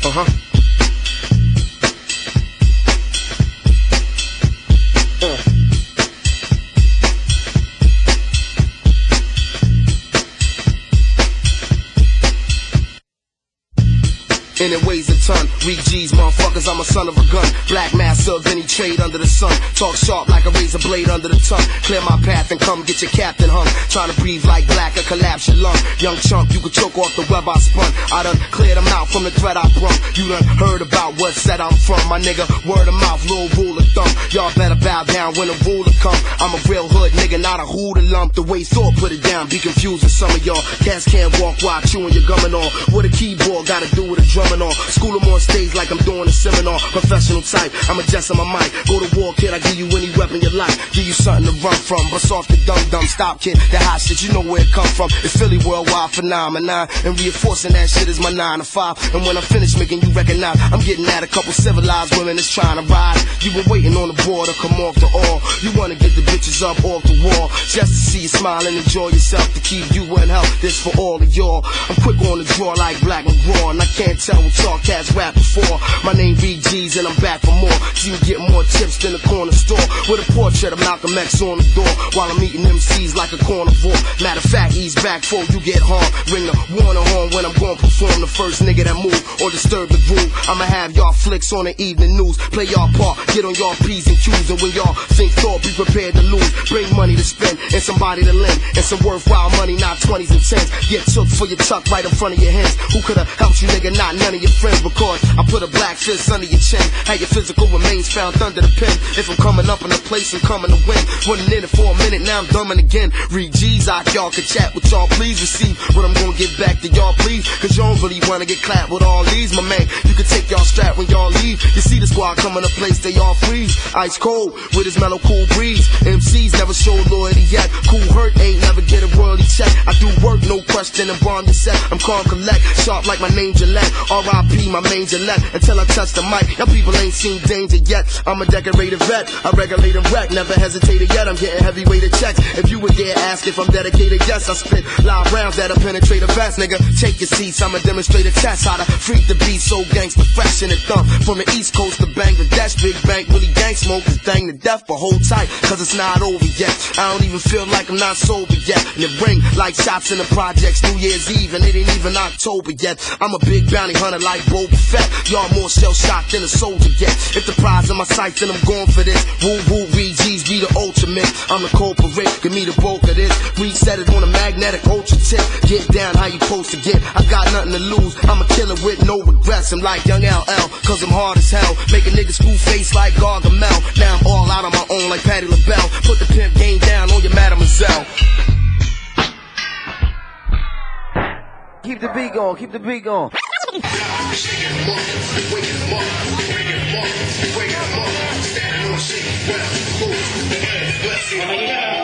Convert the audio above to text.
And it weighs a ton. Weak G's, motherfuckers, I'm a son of a gun. Black master of any trade under the sun. Talk sharp like a razor blade under the tongue. Clear my path and come get your captain hung. Trying to breathe like black or collapse your lung. Young chump, you could choke off the web I spun. I done cleared them out from the threat I brung. You done heard about what set I'm from. My nigga, word of mouth, little rule of thumb. Y'all better bow down when the ruler come. I'm a real hood nigga, not a hooter lump. The way Thor put it down, be confused with some of y'all. Cats can't walk while chewing your gumming on. What a keyboard gotta do with a drum on. School them on stage like I'm doing a seminar. Professional type, I'm adjusting my mic. Go to war, kid, I give you any weapon you like. Give you something to run from. Bust off the dumb. Stop, kid, that hot shit, you know where it come from. It's Philly worldwide phenomenon. And reinforcing that shit is my 9 to 5. And when I'm finished making you recognize, I'm getting at a couple civilized women that's trying to ride. You been waiting on the border, come off the all. You wanna get the bitches up off the wall. Just to see you smile and enjoy yourself. To keep you in health, this for all of y'all. I'm quick on the draw like Black and Raw. And I can't tell what y'all cats rap before. My name BG's and I'm back for more. See me get more tips than the corner store. With a portrait of Malcolm X on the door. While I'm eating MCs like a carnivore. Matter of fact, he's back before you get harmed. Ring the warning horn when I'm gonna perform. The first nigga that move or disturb the groove. I'ma have y'all flicks on the evening news. Play y'all part, get on y'all P's and Q's. And when y'all think thought, be prepared to lose. Bring money to spend and somebody to lend. And some worthwhile money, not 20s and 10s. Get took for your tuck right in front of your hands. Who could've helped you, nigga? Not none of your friends. Because I put a black fist under your chin. Had your physical remains found under the pen. If I'm coming up in a place, I'm coming to win. Wasn't in it for a minute, now I'm dumbing again. Read G's out, y'all can chat with y'all, please receive what I'm gonna get back to y'all, please. Cause y'all don't really wanna get clapped with all these, my man. You can take y'all strap when y'all leave. You see the squad coming to place, they all freeze. Ice cold, with his mellow cool breeze. MCs never show loyalty yet. Cool hurt, ain't never get a royalty check. I do work, no question, and bomb your set. I'm calm, collect, sharp like my name Gillette. R.I.P. my main Gillette. Until I touch the mic, y'all people ain't seen danger yet. I'm a decorated vet, I regulate and wreck. Never hesitated yet, I'm getting heavyweighted checks. If you would dare ask if I'm dedicated, yes, I spit live rounds that'll penetrate a vest, nigga. Take your seats, I'ma demonstrate a test. How to freak the beat so gangsta fresh in the thumb. From the East Coast to Bangladesh, Big Bank, Willie Gang smoke is dang to death, but hold tight, cause it's not over yet. I don't even feel like I'm not sober yet. And it ring like shots in the projects, New Year's Eve, and it ain't even October yet. I'm a big bounty hunter like Boba Fett. Y'all more shell-shocked than a soldier yet. If the prize in my sight, then I'm going for this. Woo, G's be the ultimate. I'm the culprit, give me the bulk of this. Reset it on a magnetic ultra tip. Get down how you supposed to get. I got nothing to lose, I'm a killer with no regrets. I'm like young LL, cause I'm hard as hell. Make a nigga school face like Gargamel. Now I'm all out on my own like Patti LaBelle. Put the pimp game down on your mademoiselle. Keep the beat going, keep the beat going. Standing on shit, well, move, the head, bless you.